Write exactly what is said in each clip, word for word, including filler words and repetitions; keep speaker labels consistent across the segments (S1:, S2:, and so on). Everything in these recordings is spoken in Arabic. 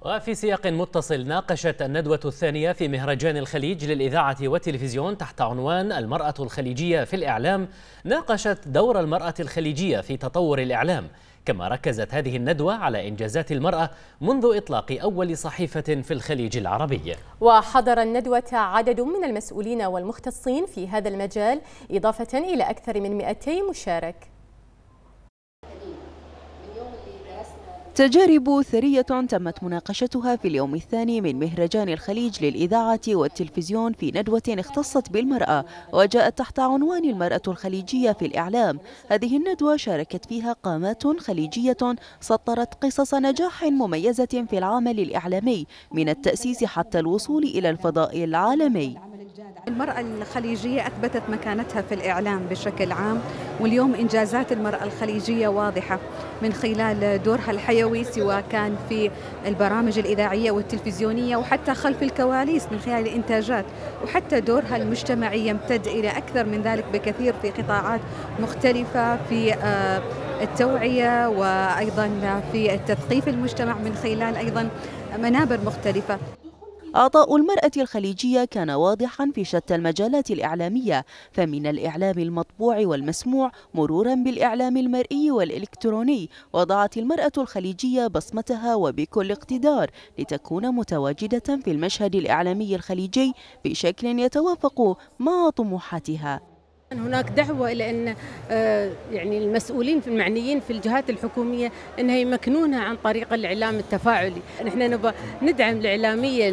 S1: وفي سياق متصل، ناقشت الندوة الثانية في مهرجان الخليج للإذاعة والتلفزيون تحت عنوان المرأة الخليجية في الإعلام، ناقشت دور المرأة الخليجية في تطور الإعلام. كما ركزت هذه الندوة على إنجازات المرأة منذ إطلاق أول صحيفة في الخليج العربي.
S2: وحضر الندوة عدد من المسؤولين والمختصين في هذا المجال، إضافة إلى أكثر من مئتي مشارك.
S3: تجارب ثرية تمت مناقشتها في اليوم الثاني من مهرجان الخليج للإذاعة والتلفزيون في ندوة اختصت بالمرأة وجاءت تحت عنوان المرأة الخليجية في الإعلام. هذه الندوة شاركت فيها قامات خليجية سطرت قصص نجاح مميزة في العمل الإعلامي من التأسيس حتى الوصول إلى الفضاء العالمي.
S4: المرأة الخليجية أثبتت مكانتها في الإعلام بشكل عام، واليوم إنجازات المرأة الخليجية واضحة من خلال دورها الحيوي سواء كان في البرامج الإذاعية والتلفزيونية وحتى خلف الكواليس من خلال الإنتاجات، وحتى دورها المجتمعي يمتد إلى أكثر من ذلك بكثير في قطاعات مختلفة في التوعية وأيضا في التثقيف المجتمع من خلال أيضا منابر مختلفة.
S3: عطاء المرأة الخليجية كان واضحا في شتى المجالات الإعلامية، فمن الإعلام المطبوع والمسموع مرورا بالإعلام المرئي والإلكتروني، وضعت المرأة الخليجية بصمتها وبكل اقتدار لتكون متواجدة في المشهد الإعلامي الخليجي بشكل يتوافق مع طموحاتها.
S5: هناك دعوة إلى أن يعني المسؤولين في المعنيين في الجهات الحكومية أنها يمكنونها عن طريق الإعلام التفاعلي. نحن نبغى ندعم الإعلامية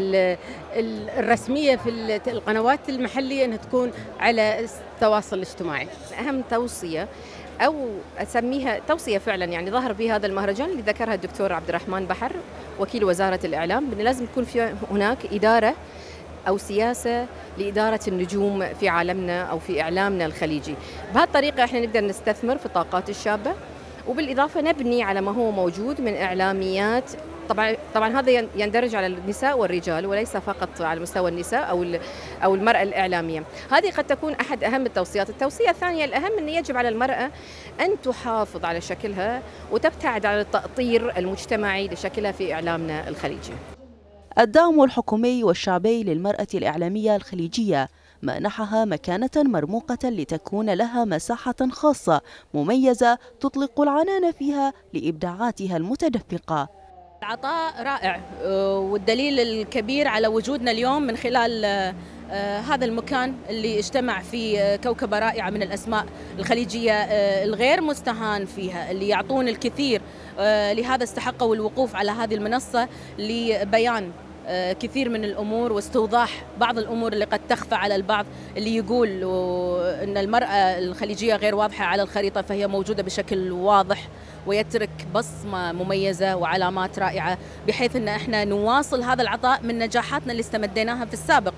S5: الرسمية في القنوات المحلية أنها تكون على التواصل الاجتماعي.
S6: أهم توصية أو أسميها توصية فعلا يعني ظهر في هذا المهرجان اللي ذكرها الدكتور عبد الرحمن بحر وكيل وزارة الإعلام، أن لازم يكون في هناك إدارة أو سياسة لإدارة النجوم في عالمنا أو في إعلامنا الخليجي. بهالطريقة إحنا نقدر نستثمر في الطاقات الشابة، وبالإضافة نبني على ما هو موجود من إعلاميات. طبعا طبعا هذا يندرج على النساء والرجال وليس فقط على مستوى النساء أو أو المرأة الإعلامية. هذه قد تكون أحد أهم التوصيات. التوصية الثانية الأهم أن يجب على المرأة أن تحافظ على شكلها وتبتعد عن التأطير المجتمعي لشكلها في إعلامنا الخليجي.
S3: الدعم الحكومي والشعبي للمرأة الإعلامية الخليجية منحها مكانة مرموقة لتكون لها مساحة خاصة مميزة تطلق العنان فيها لإبداعاتها المتدفقة.
S7: العطاء رائع، والدليل الكبير على وجودنا اليوم من خلال هذا المكان اللي اجتمع فيه كوكبة رائعة من الأسماء الخليجية الغير مستهان فيها، اللي يعطون الكثير. لهذا استحقوا الوقوف على هذه المنصة لبيان كثير من الأمور واستوضاح بعض الأمور اللي قد تخفى على البعض، اللي يقول أن المرأة الخليجية غير واضحة على الخريطة، فهي موجودة بشكل واضح ويترك بصمة مميزة وعلامات رائعة، بحيث أن احنا نواصل هذا العطاء من نجاحاتنا اللي استمديناها في السابق.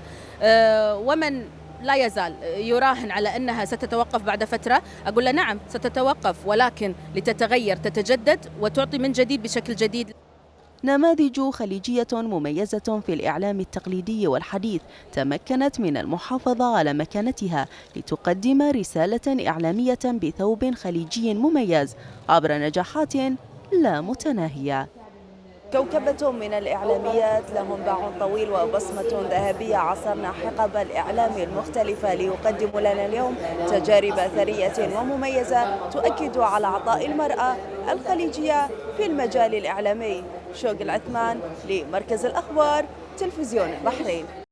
S7: ومن لا يزال يراهن على أنها ستتوقف بعد فترة، أقول له نعم ستتوقف، ولكن لتتغير تتجدد وتعطي من جديد بشكل جديد.
S3: نماذج خليجية مميزة في الإعلام التقليدي والحديث تمكنت من المحافظة على مكانتها لتقدم رسالة إعلامية بثوب خليجي مميز عبر نجاحات لا متناهية. كوكبة من الإعلاميات لهم باع طويل وبصمة ذهبية، عصرنا حقب الإعلام المختلفة ليقدموا لنا اليوم تجارب ثرية ومميزة تؤكد على عطاء المرأة الخليجية في المجال الإعلامي. شوق العثمان لمركز الأخبار تلفزيون البحرين.